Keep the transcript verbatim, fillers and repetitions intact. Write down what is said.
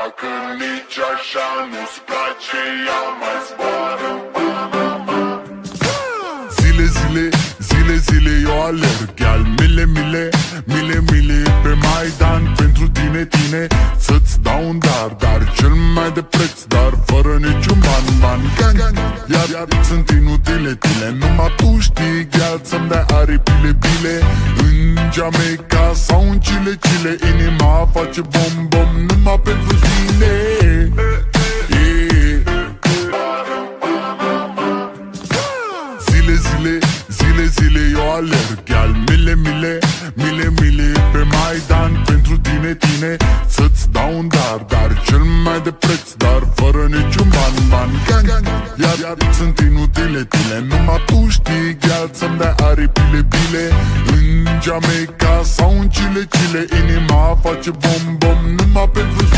Dacă nici așa nu-ți place, ea mai zboară. Zile, zile, zile, zile eu alerg, iar mile, mile, mile, mile pe Maidan pentru tine, tine să-ți dau un dar, dar cel mai de preț, dar fără niciun ban, ban, gang, iar, iar sunt inutile tine. Numai tu știi, gheal, să-mi dai aripile, bile în Jamaica sau în Chile, Chile. Inima face bom, bom, numai pentru tine. Zile, zile, zile, zile eu alerg, iar mile, mile, mile, mile pe Maidan pentru tine, tine să-ți dau un dar, dar cel mai de preț, dar fără niciun ban, ban, gang, iar, iar sunt inutile tine. Numai tu știi, gheal, să-mi dai aripile, bile în Jamaica sau în Chile, Chile. Inima face bom, bom, numai pentru